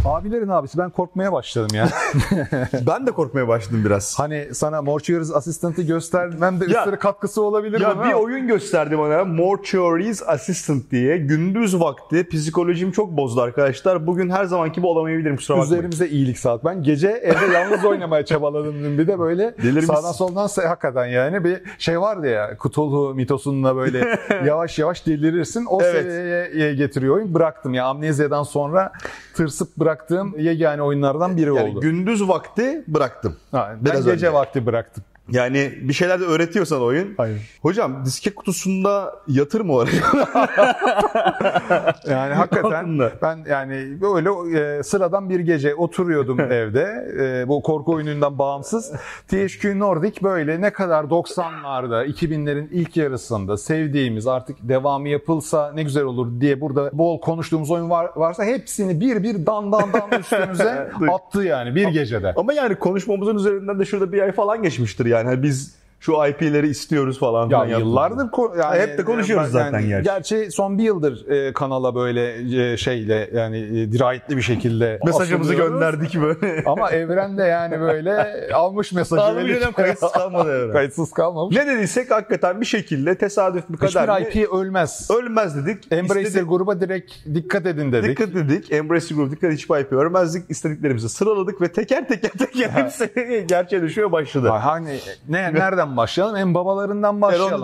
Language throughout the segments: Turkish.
Abilerin abisi, ben korkmaya başladım ya. Ben de korkmaya başladım biraz. Hani sana Mortuary's Assistant'ı göstermem de üstleri katkısı olabilir ya bana. Bir oyun gösterdi bana, Mortuary's Assistant diye. Gündüz vakti psikolojim çok bozdu arkadaşlar. Bugün her zamanki gibi olamayabilirim, kusura bakmayın. Üzerimize iyilik sağlık. Ben gece evde yalnız oynamaya çabaladım dün. Bir de böyle sağdan soldan hakikaten yani bir şey vardı ya, Cthulhu mitosunda böyle yavaş yavaş delirirsin. O seviyeye getiriyor oyun. Bıraktım ya, Amnezya'dan sonra tırsıp bıraktığım yegane oyunlardan biri oldu. Gündüz vakti bıraktım. Ben gece vakti bıraktım. Yani bir şeyler de öğretiyor sana oyun. Hayır. Hocam disket kutusunda yatır mı oraya? Yani hakikaten ben yani böyle sıradan bir gece oturuyordum evde. Bu korku oyunundan bağımsız. THQ Nordic böyle ne kadar 90'larda, 2000'lerin ilk yarısında sevdiğimiz, artık devamı yapılsa ne güzel olur diye burada bol konuştuğumuz oyun varsa hepsini bir dan üstümüze attı yani bir gecede. Ama yani konuşmamızın üzerinden de şurada bir ay falan geçmiştir yani. Biz şu IP'leri istiyoruz falan. Ya yıllardır yani hep de konuşuyoruz zaten yani, gerçi son bir yıldır kanala böyle şeyle yani dirayetli bir şekilde mesajımızı gönderdik böyle. Ama evrende yani böyle almış mesajı. Kayıtsız kalmadı evren. Kayıtsız kalmamış. Ne dediysek hakikaten bir şekilde tesadüf bir kadar. Hiçbir IP ölmez. Ölmez dedik. Embracer gruba direkt dikkat edin dedik. Dikkat dedik. Embracer grubu dikkat, hiçbir IP ölmezdik. İstediklerimizi sıraladık ve teker hepsi gerçeğe düşüyor başladı. Hani nereden başlayalım? En babalarından başlayalım.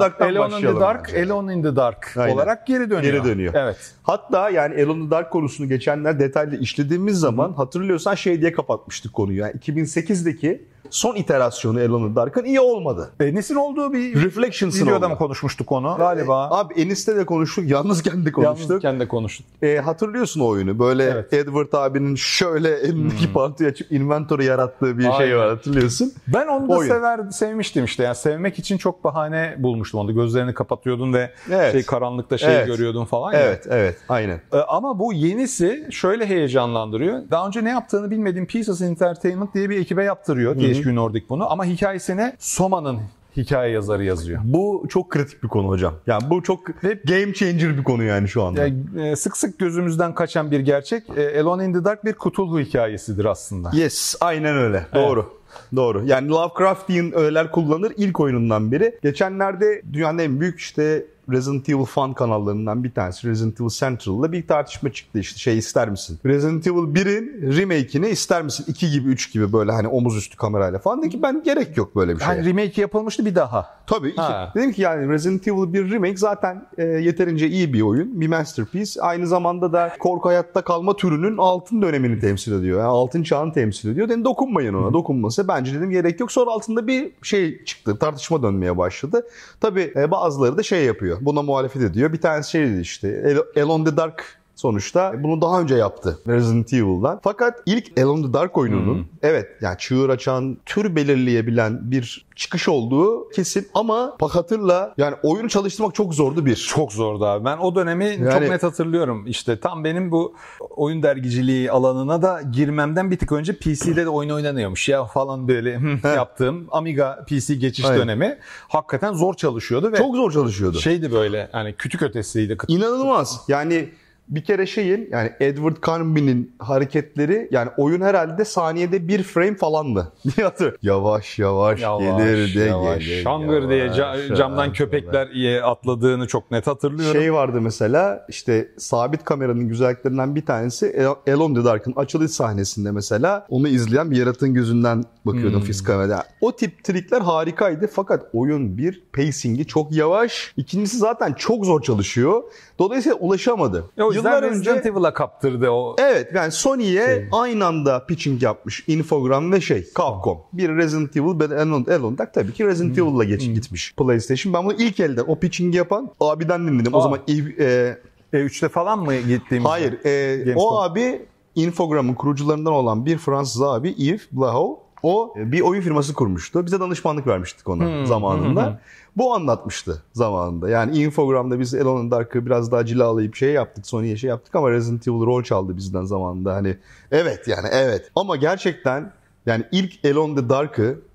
Alone in the Dark Aynen. olarak geri dönüyor. Evet. Hatta yani Alone in the Dark konusunu geçenler detaylı işlediğimiz zaman hatırlıyorsan şey diye kapatmıştık konuyu. Yani 2008'deki son iterasyonu Alone in the Dark'ın iyi olmadı. Enis'in olduğu bir Reflections'ın videoda mı konuşmuştuk onu galiba? Abi Enis'le de konuştuk, yalnızken de konuştuk. Yalnızken de konuştuk. Hatırlıyorsun o oyunu. Böyle Edward abinin şöyle elindeki parçayı açıp inventory yarattığı bir şey var, hatırlıyorsun. Ben onu da sevmiştim işte. Yani sevmek için çok bahane bulmuştum onu. Gözlerini kapatıyordun ve karanlıkta görüyordun falan. Evet, aynen. Ama bu yenisi şöyle heyecanlandırıyor. Daha önce ne yaptığını bilmediğim Pieces Entertainment diye bir ekibe yaptırıyor. THQ Nordic bunu. Ama hikayesini Soma'nın hikaye yazarı yazıyor. Bu çok kritik bir konu hocam. Yani bu çok game changer bir konu yani şu anda. Sık sık gözümüzden kaçan bir gerçek. Alone in the Dark bir Cthulhu hikayesidir aslında. Yes, aynen öyle. Doğru. Yani Lovecraftian öğeler kullanır, ilk oyunundan biri. Geçenlerde dünyanın en büyük işte Resident Evil fan kanallarından bir tanesi Resident Evil Central'la bir tartışma çıktı işte ister misin? Resident Evil 1'in remake'ini ister misin? 2 gibi 3 gibi böyle hani omuz üstü kamerayla falan. Dedi ki ben gerek yok böyle bir şey. Yani remake yapılmıştı bir daha. Tabii. Dedim ki yani Resident Evil 1 remake zaten yeterince iyi bir oyun. Bir masterpiece. Aynı zamanda da korku hayatta kalma türünün altın dönemini temsil ediyor. Yani altın çağını temsil ediyor. Dedim dokunmayın ona. Dokunması bence dedim gerek yok. Sonra altında bir şey çıktı. Tartışma dönmeye başladı. Tabii bazıları da şey yapıyor. Buna muhalefet ediyor. Bir tanesi şey dedi işte Alone in the Dark sonuçta bunu daha önce yaptı Resident Evil'dan. Fakat ilk Alone in the Dark oyununun yani çığır açan, tür belirleyebilen bir çıkış olduğu kesin ama hatırla yani oyunu çalıştırmak çok zordu bir. Çok zordu abi. Ben o dönemi çok net hatırlıyorum. İşte tam benim bu oyun dergiciliği alanına da girmemden bir tık önce PC'de de oyun oynanıyormuş ya falan böyle yaptığım Amiga PC geçiş dönemi hakikaten zor çalışıyordu ve çok zor çalışıyordu. Şeydi böyle hani kütük ötesiydi. İnanılmaz. Yani bir kere yani Edward Carnby'nin hareketleri yani oyun herhalde saniyede bir frame falandı. Yavaş gelir. Şangır diye camdan köpekler atladığını çok net hatırlıyorum. Şey vardı mesela işte sabit kameranın güzelliklerinden bir tanesi Alone in the Dark'ın açılış sahnesinde mesela onu izleyen bir yaratığın gözünden bakıyordum fiz kamerada. O tip trikler harikaydı fakat oyun bir pacing'i çok yavaş. İkincisi zaten çok zor çalışıyor. Dolayısıyla ulaşamadı. Yıllar önce Resident Evil'a kaptırdı o. Evet yani Sony'ye aynı anda pitching yapmış Infogram ve Capcom. Bir Resident Evil ve Alone Dark tabii ki Resident Evil'la gitmiş PlayStation. Ben bunu ilk elden o pitching'i yapan abiden dinledim. O zaman E3'te falan mı gittiğimiz? Hayır. O abi Infogram'ın kurucularından olan bir Fransız abi Yves Blaho. O bir oyun firması kurmuştu. Bize danışmanlık vermiştik ona zamanında. Bu anlatmıştı zamanında. Yani Infogram'da biz Alone in the Dark'ı biraz daha cilalayıp yaptık. Sony'ye yaptık ama Resident Evil rol çaldı bizden zamanında. Hani evet. Ama gerçekten yani ilk Alone in the Dark'ı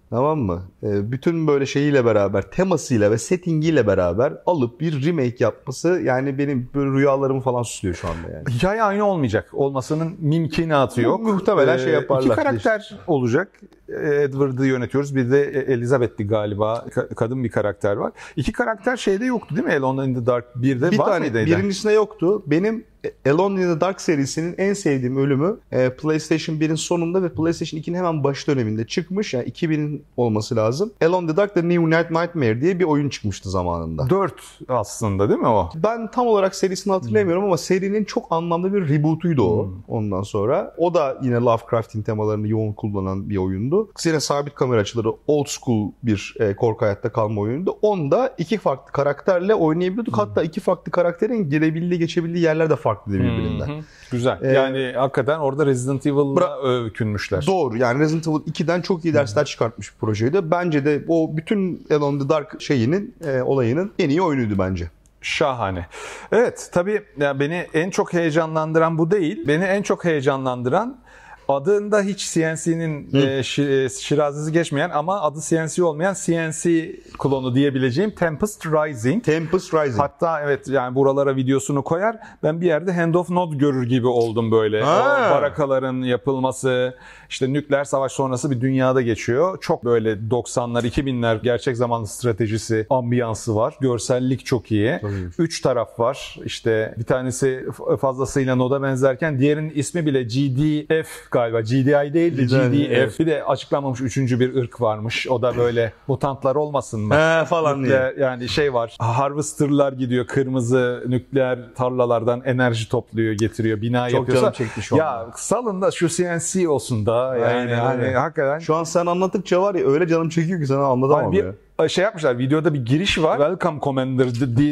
Tamam mı? Bütün böyle şeyiyle beraber, temasıyla ve settingiyle beraber alıp bir remake yapması yani benim böyle rüyalarımı falan süslüyor şu anda yani. Hikaye aynı olmayacak. Olmasının mümkünatı yok. Muhtemelen şey yaparlar. İki karakter olacak. Edward'ı yönetiyoruz. Bir de Elizabeth'ti galiba. Kadın bir karakter var. İki karakter şeyde yoktu değil mi? Alone in the Dark 1'de Bir var tane mıydı? birincisinde yoktu. Benim Alone in the Dark serisinin en sevdiğim ölümü PlayStation 1'in sonunda ve PlayStation 2'nin hemen baş döneminde çıkmış. Yani 2000 olması lazım. Alone in the Dark The New Nightmare diye bir oyun çıkmıştı zamanında. 4 aslında değil mi o? Ben tam olarak serisini hatırlayamıyorum ama serinin çok anlamlı bir rebootuydu o ondan sonra. O da yine Lovecraft'in temalarını yoğun kullanan bir oyundu. Yine sabit kamera açıları old school bir korku hayatta kalma oyundu. Onda iki farklı karakterle oynayabiliyorduk. Hatta iki farklı karakterin girebildiği geçebildiği yerler de farklı birbirinden. Güzel. Yani hakikaten orada Resident Evil'la övkünmüşler. Doğru. Yani Resident Evil 2'den çok iyi dersler çıkartmış bir projeydi. Bence de o bütün Alone in the Dark olayının en iyi oyunuydu bence. Şahane. Evet, tabii ya beni en çok heyecanlandıran bu değil. Beni en çok heyecanlandıran adında hiç CNC'nin şirazesi geçmeyen ama adı CNC olmayan CNC klonu diyebileceğim Tempest Rising. Tempest Rising. Hatta evet yani buralara videosunu koyar. Ben bir yerde Hand of Nod görür gibi oldum böyle. O barakaların yapılması, işte nükleer savaş sonrası bir dünyada geçiyor. Çok böyle 90'lar, 2000'ler gerçek zamanlı stratejisi, ambiyansı var. Görsellik çok iyi. 3 taraf var. İşte bir tanesi fazlasıyla Nod'a benzerken diğerinin ismi bile GDF galiba. GDI değil de GDF. Evet. Bir de açıklanmamış 3. bir ırk varmış. O da böyle mutantlar olmasın mı? Falan diye. Yani şey var. Harvester'lar gidiyor. Kırmızı nükleer tarlalardan enerji topluyor, getiriyor. Bina çok yapıyorsa. Çok canım çekmiş o. Ya salın da şu CNC olsun da. Yani hani hakikaten. Şu an sen anlattıkça var ya öyle canım çekiyor ki sana anlatamam ya. Şey yapmışlar, videoda bir giriş var. Welcome Commander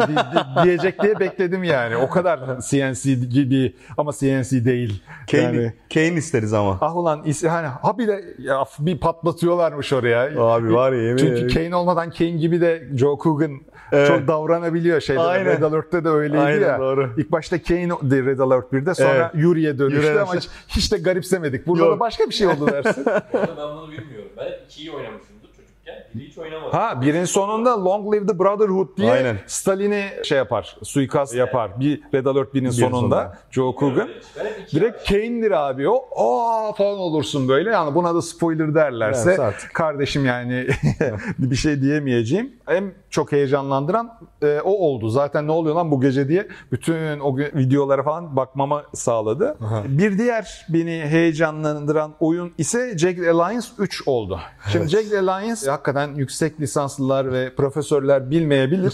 diyecek diye bekledim yani. O kadar CNC gibi ama CNC değil. Kane isteriz ama. Ah ulan hani bir de ya, bir patlatıyorlarmış oraya. Abi var ya yemin Çünkü Kane olmadan Kane gibi de Joe Coogan çok davranabiliyor şeyde. Red Alert'te de öyleydi ya. Doğru. İlk başta Kane'di Red Alert 1'de sonra Yuri'ye dönüştü ama hiç de garipsemedik. Burada da başka bir şey oldu dersin. Ben bunu bilmiyorum. Ben 2'yi oynamışımdır çocukken. Biri hiç oynamadım. Birin sonunda Long Live the Brotherhood diye Stalin'i suikast yapar. Bir Red Alert 1'in sonunda Joe Coogan. Direkt Kane'dir abi o. Falan olursun böyle. Yani buna da spoiler derlerse kardeşim yani bir şey diyemeyeceğim. En çok heyecanlandıran o oldu. Zaten ne oluyor lan bu gece diye bütün o videolara falan bakmama sağladı. Bir diğer beni heyecanlandıran oyun ise Jagged Alliance 3 oldu. Şimdi Jagged Alliance hakikaten yüksek lisanslılar ve profesörler bilmeyebilir.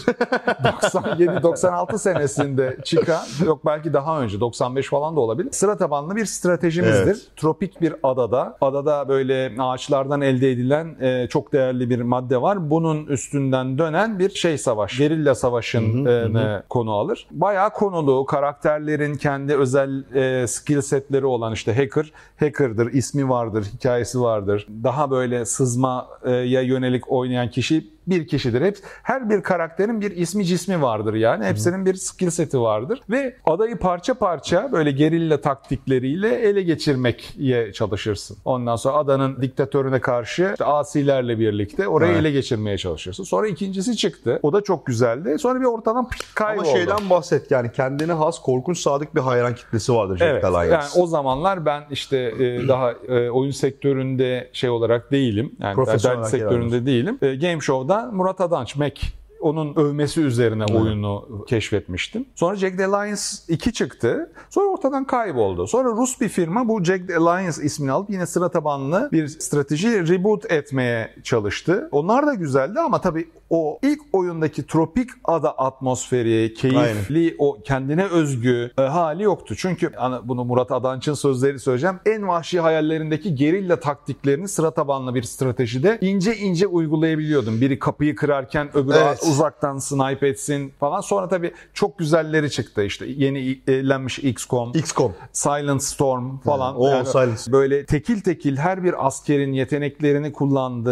97-96 senesinde çıkan, yok belki daha önce 95 falan da olabilir. Sıra tabanlı bir stratejimizdir. Evet. Tropik bir adada. Adada böyle ağaçlardan elde edilen çok değerli bir madde var. Bunun üstünden dönen bir savaş. Gerilla savaşın konu alır. Bayağı konulu, karakterlerin kendi özel skill setleri olan işte hacker'dır, ismi vardır, hikayesi vardır. Daha böyle sızmaya yönelik oynayan kişi bir kişidir. Her bir karakterin bir ismi cismi vardır yani. Hepsinin bir skill seti vardır. Ve adayı parça parça böyle gerilla taktikleriyle ele geçirmeye çalışırsın. Ondan sonra adanın diktatörüne karşı asilerle birlikte orayı ele geçirmeye çalışırsın. Sonra ikincisi çıktı. O da çok güzeldi. Sonra bir ortadan kayboldu. Ama şeyden bahset yani kendine has korkunç sadık bir hayran kitlesi vardır Jagged Alliance. Yani o zamanlar ben işte daha oyun sektöründe olarak değilim. Yani profesyonel sektöründe değilim. Game Show'da Murat Adanç, onun övmesi üzerine oyunu keşfetmiştim. Sonra Jagged Alliance 2 çıktı. Sonra ortadan kayboldu. Sonra Rus bir firma bu Jagged Alliance ismini alıp yine sıra tabanlı bir strateji reboot etmeye çalıştı. Onlar da güzeldi ama tabii o ilk oyundaki tropik ada atmosferi, keyifli, o kendine özgü hali yoktu. Çünkü bunu Murat Adanç'ın sözleri söyleyeceğim. En vahşi hayallerindeki gerilla taktiklerini sıra tabanlı bir stratejide ince ince uygulayabiliyordum. Biri kapıyı kırarken öbürü uzaktan snipe etsin falan. Sonra tabii çok güzelleri çıktı işte. Yeni elenmiş XCOM, Silent Storm falan. Yani böyle tekil tekil her bir askerin yeteneklerini kullandığın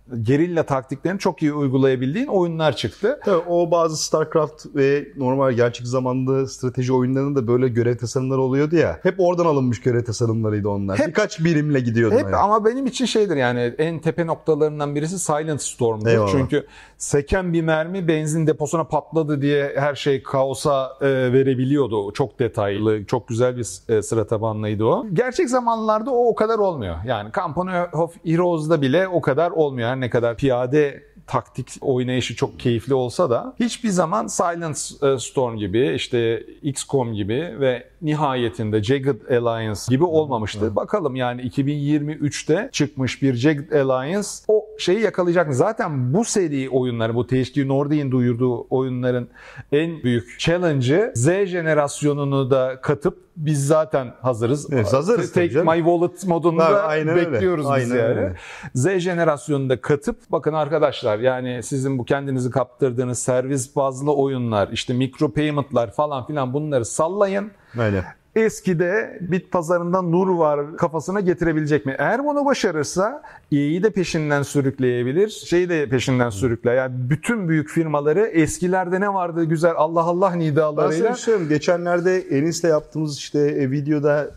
gerilla taktiklerini çok iyi uygulayabildiğin oyunlar çıktı. Tabii o bazı StarCraft ve normal gerçek zamanlı strateji oyunlarının da böyle görev tasarımları oluyordu ya. Hep oradan alınmış görev tasarımlarıydı onlar. Birkaç birimle gidiyordu. Hep ama benim için şeydir yani en tepe noktalarından birisi Silent Storm'dur. Eyvallah. Çünkü seken bir mermi benzin deposuna patladı diye her şey kaosa verebiliyordu. Çok detaylı, çok güzel bir sıra tabanlıydı o. Gerçek zamanlarda o kadar olmuyor. Yani Company of Heroes'da bile o kadar olmuyor. Her ne kadar piyade taktik oynayışı çok keyifli olsa da hiçbir zaman Silent Storm gibi, işte XCOM gibi ve nihayetinde Jagged Alliance gibi olmamıştı. Bakalım yani 2023'te çıkmış bir Jagged Alliance o şeyi yakalayacak mı? Zaten bu seri oyunları, bu THQ Nordic'in duyurduğu oyunların en büyük challenge'ı Z jenerasyonunu da katıp biz zaten hazırız. Evet, hazırız. Take my wallet modunda bekliyoruz öyle. biz Aynen yani. öyle. Z jenerasyonunda katıp bakın arkadaşlar yani sizin bu kendinizi kaptırdığınız servis bazlı oyunlar, işte micro payment'lar falan filan bunları sallayın. Öyle. Eskide bit pazarında nur var kafasına getirebilecek mi? Eğer bunu başarırsa EA'yi de peşinden sürükleyebilir. Şeyi de peşinden sürükler. Yani bütün büyük firmaları eskilerde ne vardı güzel Allah Allah Ben nidalarıyla. sana söyleyeyim. Geçenlerde Enis'le yaptığımız işte videoda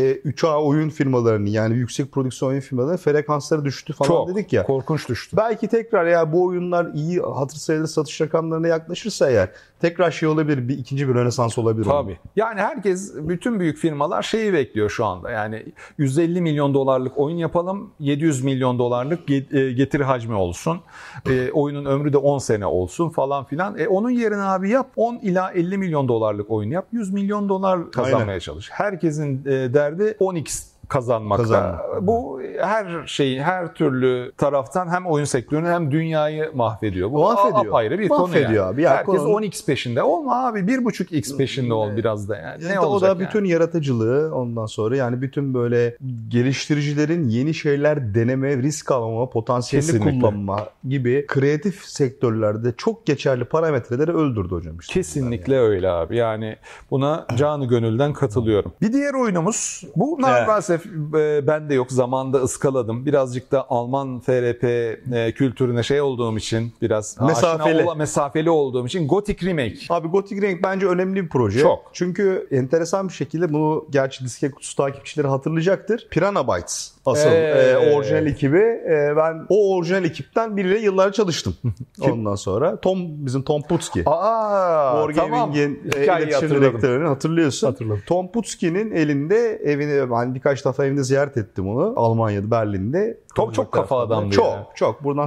3A oyun firmalarını yani yüksek prodüksiyon oyun firmalarının frekansları düştü falan Çok dedik ya. korkunç düştü. Belki tekrar ya bu oyunlar iyi hatır sayılır satış rakamlarına yaklaşırsa eğer tekrar şey olabilir, ikinci bir rönesans olabilir. Tabii. Yani herkes, bütün büyük firmalar şeyi bekliyor şu anda. Yani 150 milyon dolarlık oyun yapalım, 700 milyon dolarlık getiri hacmi olsun. Oyunun ömrü de 10 sene olsun falan filan. Onun yerine abi yap 10 ila 50 milyon dolarlık oyun yap. 100 milyon dolar kazanmaya çalış. Herkesin derdi 10x kazanmakta. Bu her şeyi, her türlü taraftan hem oyun sektörünü hem dünyayı mahvediyor. Bu apayrı bir konu yani. Abi. Herkes 10x peşinde. Olma abi 1.5x peşinde ol biraz da yani. Ne o olacak da yani? bütün yaratıcılığı ondan sonra yani bütün böyle geliştiricilerin yeni şeyler deneme, risk alma, potansiyelini Kesinlikle. kullanma gibi kreatif sektörlerde çok geçerli parametreleri öldürdü hocam. İşte Kesinlikle öyle abi. Yani buna canı gönülden katılıyorum. Bir diğer oyunumuz bu maalesef bende yok. Zamanında ıskaladım. Birazcık da Alman FRP kültürüne şey olduğum için biraz mesafeli olduğum için Gothic Remake. Abi Gothic Remake bence önemli bir proje. Çok. Çünkü enteresan bir şekilde bunu gerçi disket kutusu takipçileri hatırlayacaktır. Piranha Bytes asıl orijinal ekibi. Ben o orijinal ekipten biriyle yıllar çalıştım. Ondan sonra bizim Tom Putski. Wargaming'in iletişim direktörünü hatırlıyorsun. Hatırladım. Tom Putski'nin elinde evini ben birkaç defa evinde ziyaret ettim onu. Almanya'da, Berlin'de. Tom çok kafa adamdı ya. Çok. Buradan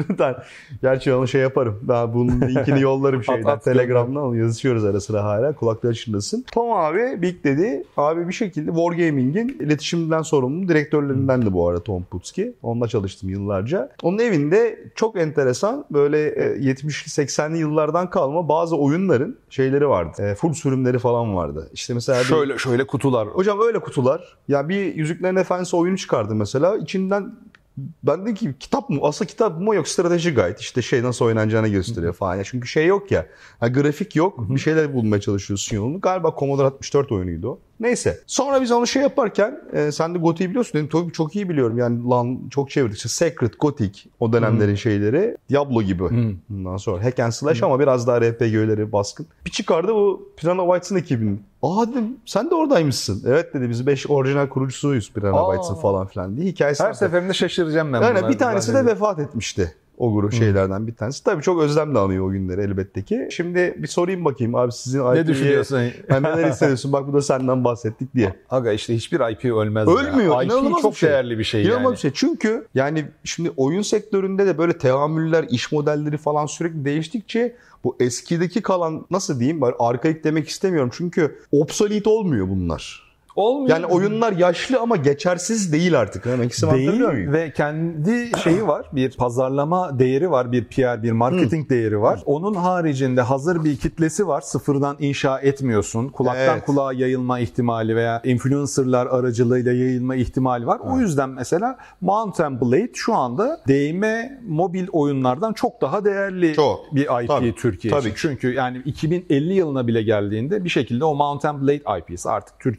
gerçi onu şey yaparım. Ben bunun linkini yollarım şeyden. Telegram'dan onu yazışıyoruz ara sıra hala. Kulakları çınlasın. Tom abi Big dedi. Abi bir şekilde Wargaming'in iletişimden sorumlu direktörlerinden de bu arada Tom Putski. Onunla çalıştım yıllarca. Onun evinde çok enteresan böyle 70'li 80'li yıllardan kalma bazı oyunların şeyleri vardı. Full sürümleri falan vardı. İşte mesela şöyle kutular. Hocam öyle kutular. Ya bir Yüzüklerin Efendisi oyunu çıkardı mesela. İçinden ben dedim ki kitap mı? Aslında kitap mı yok strateji guide. İşte şey nasıl oynanacağını gösteriyor falan. Çünkü şey yok ya. Grafik yok. Bir şeyler bulmaya çalışıyorsun yolunu. Galiba Commodore 64 oyunuydu o. Neyse. Sonra biz onu şey yaparken sen de Gothic'i biliyorsun. Dedim tabii çok iyi biliyorum. Yani çok çevirdik. İşte Sacred, Gothic o dönemlerin şeyleri. Diablo gibi. Bundan sonra hack and slash ama biraz daha RPG öğeleri baskın. Bir çıkardı bu Piranha Bytes'ın ekibinin. Dedim sen de oradaymışsın. Evet dedi biz 5 orijinal kurucusuyuz Piranha Bytes'ın falan filan diye hikayesi. Her seferinde şaşıracağım ben buna. Bir tanesi de vefat etmişti. O grup şeylerden bir tanesi. Tabii çok özlemle anıyor o günleri elbette ki. Şimdi bir sorayım bakayım abi sizin ne düşünüyorsun? Neler hissediyorsun? Bak bu da senden bahsettik diye. Aga işte hiçbir IP ölmez. Ölmüyor. IP çok değerli bir şey İnanılmaz bir şey. Çünkü yani şimdi oyun sektöründe de böyle teamüller, iş modelleri falan sürekli değiştikçe bu eskideki kalan nasıl diyeyim? Arkaik demek istemiyorum. Çünkü obsolete olmuyor bunlar. Olmuyor. Yani oyunlar yaşlı ama geçersiz değil artık. Değil ve kendi şeyi var. Bir pazarlama değeri var. Bir PR, bir marketing değeri var. Onun haricinde hazır bir kitlesi var. Sıfırdan inşa etmiyorsun. Kulaktan kulağa yayılma ihtimali veya influencerlar aracılığıyla yayılma ihtimali var. O yüzden mesela Mount & Blade şu anda değme mobil oyunlardan çok daha değerli bir IP Türkiye için. Çünkü yani 2050 yılına bile geldiğinde bir şekilde o Mount & Blade IP'si artık Türkiye'de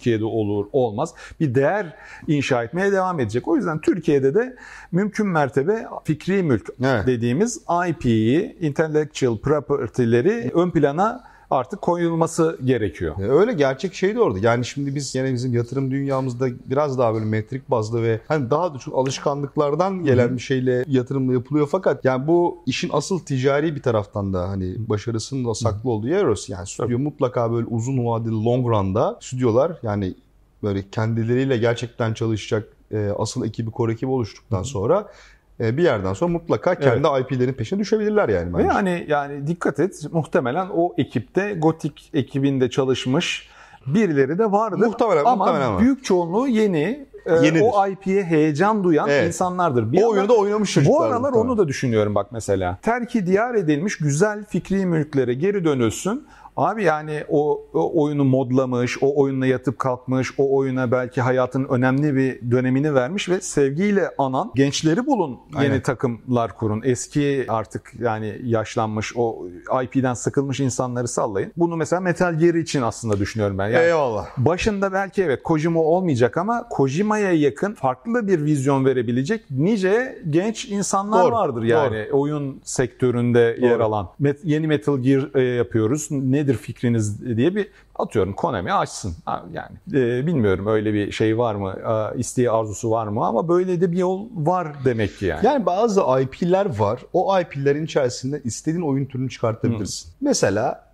olur olmaz bir değer inşa etmeye devam edecek. O yüzden Türkiye'de de mümkün mertebe fikri mülk dediğimiz IP'yi, intellectual property'leri ön plana artık koyulması gerekiyor. Öyle gerçek şey de orada. Yani şimdi biz yine bizim yatırım dünyamızda biraz daha böyle metrik bazlı ve hani daha da çok alışkanlıklardan gelen bir şeyle yatırımla yapılıyor, fakat yani bu işin asıl ticari bir taraftan da hani başarısının da saklı olduğu yer orası. Yani stüdyo mutlaka böyle uzun vadeli long run'da stüdyolar yani böyle kendileriyle gerçekten çalışacak asıl ekibi, core ekibi oluştuktan sonra bir yerden sonra mutlaka kendi IP'lerin peşine düşebilirler yani bence. Ve yani dikkat et, muhtemelen o ekipte Gotik ekibinde çalışmış birileri de vardır. Muhtemelen büyük çoğunluğu yenidir. O IP'ye heyecan duyan insanlardır. O oyunu da oynamış çocuklar. Bu aralar onu da düşünüyorum bak mesela. Terki diyar edilmiş güzel fikri mülklere geri dönülsün. Abi yani o oyunu modlamış, o oyunla yatıp kalkmış, o oyuna belki hayatın önemli bir dönemini vermiş ve sevgiyle anan gençleri bulun, yeni takımlar kurun. Eski artık yani yaşlanmış, o IP'den sıkılmış insanları sallayın. Bunu mesela Metal Gear için aslında düşünüyorum ben. Yani eyvallah. Başında belki evet Kojima olmayacak ama Kojima'ya yakın farklı bir vizyon verebilecek nice genç insanlar vardır yani oyun sektöründe yer alan. Yeni Metal Gear yapıyoruz. Nedir fikriniz diye bir atıyorum Konami açsın. Yani bilmiyorum öyle bir şey var mı, isteği arzusu var mı ama böyle de bir yol var demek ki yani. Yani bazı IP'ler var. O IP'lerin içerisinde istediğin oyun türünü çıkartabilirsin. Mesela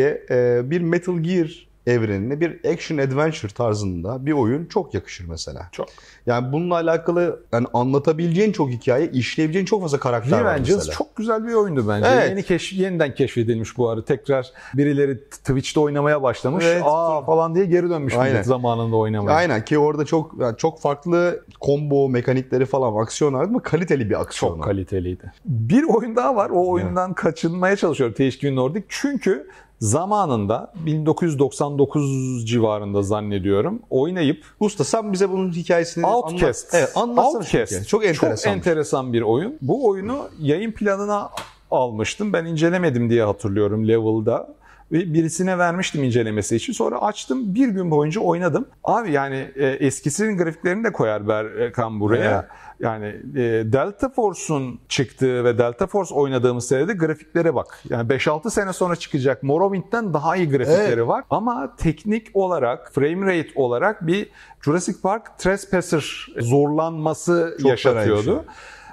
bir Metal Gear evrenine bir action adventure tarzında bir oyun çok yakışır mesela. Çok. Yani bununla alakalı yani anlatabileceğin çok hikaye, işleyebileceğin çok fazla karakter var mesela. Revengeance çok güzel bir oyundu bence. Evet. Yeniden keşfedilmiş bu arada. Tekrar birileri Twitch'te oynamaya başlamış. Evet. Falan diye geri dönmüş zamanında oynamaya. Aynen ki orada çok farklı combo mekanikleri falan, aksiyon vardı ama kaliteli bir aksiyon. Çok kaliteliydi. Bir oyun daha var. O oyundan kaçınmaya çalışıyorum THQ Nordic. Çünkü zamanında 1999 civarında zannediyorum oynayıp usta sen bize bunun hikayesini Outcast. Outcast. Çok enteresan bir oyun. Bu oyunu yayın planına almıştım. Ben incelemedim diye hatırlıyorum Level'da. Birisine vermiştim incelemesi için. Sonra açtım. Bir gün boyunca oynadım. Abi yani eskisinin grafiklerini de koyar Berkan buraya. Evet. Yani Delta Force'un çıktığı ve Delta Force oynadığımız seride grafiklere bak. Yani 5-6 sene sonra çıkacak Morrowind'den daha iyi grafikleri var. Ama teknik olarak, frame rate olarak bir Jurassic Park Trespasser zorlanması yaşatıyordu.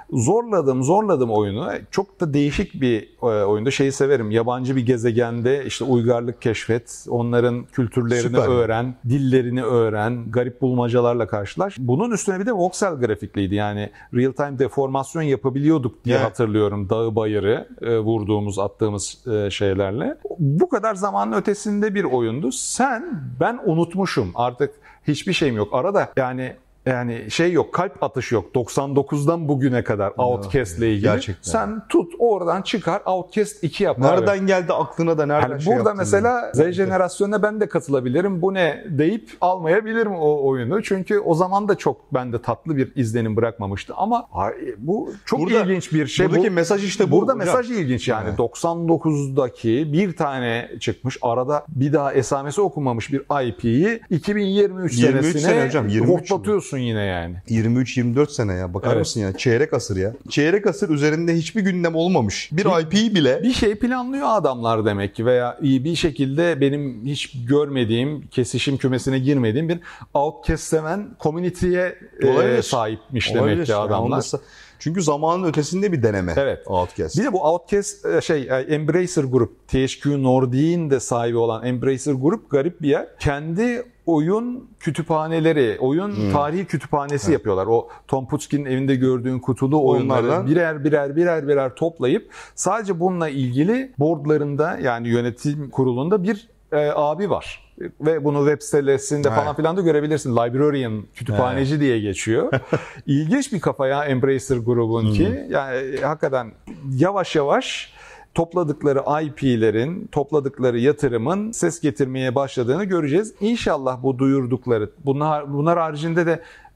Zorladım oyunu. Çok da değişik bir oyunda. Şeyi severim. Yabancı bir gezegende işte uygarlık keşfet, onların kültürlerini öğren, dillerini öğren, garip bulmacalarla karşılaş. Bunun üstüne bir de voxel grafikliydi. Yani real time deformasyon yapabiliyorduk diye hatırlıyorum. Dağı bayırı vurduğumuz, attığımız şeylerle. Bu kadar zamanın ötesinde bir oyundu. Ben unutmuşum. Artık hiçbir şeyim yok. Arada yani şey yok, kalp atışı yok. 99'dan bugüne kadar Outcast'le ilgili. Gerçekten. Sen tut oradan çıkar Outcast 2 yap. Nereden geldi aklına da nereden yani burada mesela Z jenerasyonuna ben de katılabilirim. Bu ne deyip almayabilirim o oyunu. Çünkü o zaman da çok bende tatlı bir izlenim bırakmamıştı. Ama bu çok ilginç bir şey. Buradaki mesaj işte bu. Burada mesaj ilginç yani. Evet. 99'daki bir tane çıkmış. Arada bir daha esamesi okunmamış bir IP'yi 2023 senesine hoplatıyorsun yine yani. 23-24 sene ya. Bakar mısın ya? Çeyrek asır ya. Çeyrek asır üzerinde hiçbir gündem olmamış. Bir IP bile. Bir şey planlıyor adamlar demek ki veya iyi bir şekilde benim hiç görmediğim, kesişim kümesine girmediğim bir Outcast seven community'ye sahipmiş demek ki adamlar. Çünkü zamanın ötesinde bir deneme. Evet. Outcast. Bir de bu Outcast Embracer Group, THQ Nordic'in de sahibi olan Embracer Group garip bir yer. Kendi oyun kütüphaneleri, oyun tarihi kütüphanesi yapıyorlar. O Tom Putzkin'in evinde gördüğün kutulu oyunları birer toplayıp sadece bununla ilgili boardlarında yani yönetim kurulunda bir abi var. Ve bunu web sitesinde falan filan da görebilirsin. Librarian, kütüphaneci diye geçiyor. İlginç bir kafa ya Embracer grubun ki. Yani hakikaten yavaş yavaş topladıkları IP'lerin, topladıkları yatırımın ses getirmeye başladığını göreceğiz. İnşallah bu duyurdukları, bunlar haricinde de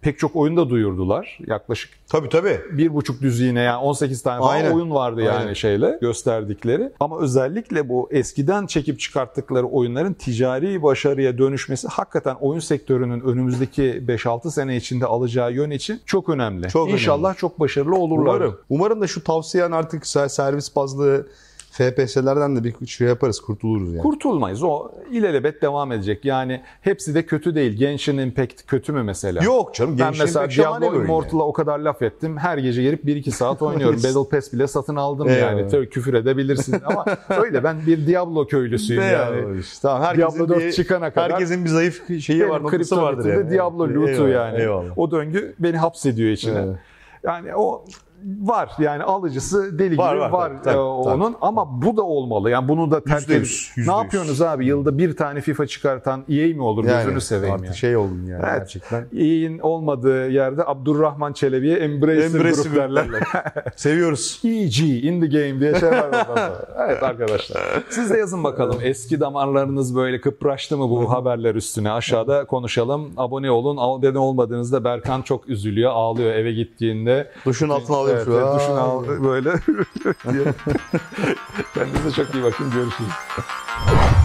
pek çok oyunda duyurdular. Yaklaşık Tabii. 1,5 düzine yani 18 tane falan Aynen. oyun vardı yani Aynen. şeyle gösterdikleri. Ama özellikle bu eskiden çekip çıkarttıkları oyunların ticari başarıya dönüşmesi hakikaten oyun sektörünün önümüzdeki 5-6 sene içinde alacağı yön için çok önemli. Çok İnşallah önemli. çok başarılı olurlar. Umarım da şu tavsiyen artık servis bazlı FPS'lerden de bir şey yaparız, kurtuluruz yani. Kurtulmayız. O ilelebet devam edecek. Yani hepsi de kötü değil. Genshin Impact kötü mü mesela? Yok canım. Ben mesela Impact şahane Diablo bir oyun Immortal'a o kadar laf ettim. Her gece girip 1-2 saat oynuyorum. Battle Pass bile satın aldım yani. Eyvallah. Tabii küfür edebilirsin ama öyle ben bir Diablo köylüsüyüm Ne yani. yani? Tamam, herkesin Diablo 4 bir, çıkana kadar herkesin bir zayıf şeyi var, benim noktası vardır kriptonetimde yani. Diablo loot'u Eyvallah, yani. eyvallah. O döngü beni hapsediyor içine. Evet. Yani o var yani alıcısı deli Var, gibi var, var, tabii, onun ama bu da olmalı. Yani bunu da terk edip %100. ne yapıyorsunuz abi? Yılda bir tane FIFA çıkartan EA mi olur? Gözünü seveyim artık ya. şey oldun yani Evet. gerçekten. EA'in olmadığı yerde Abdurrahman Çelebi'ye Embracer Embracer Group derler. Seviyoruz. EG in the game diye şey var orada. Evet arkadaşlar. Siz de yazın bakalım. Eski damarlarınız böyle kıpraştı mı bu haberler üstüne? Aşağıda konuşalım. Abone olun. Abone olmadığınızda Berkan çok üzülüyor. Ağlıyor eve gittiğinde. Duşun altına alıyor Evet, şu an. duşunu al böyle diye. Kendinize çok iyi bakın. Görüşürüz.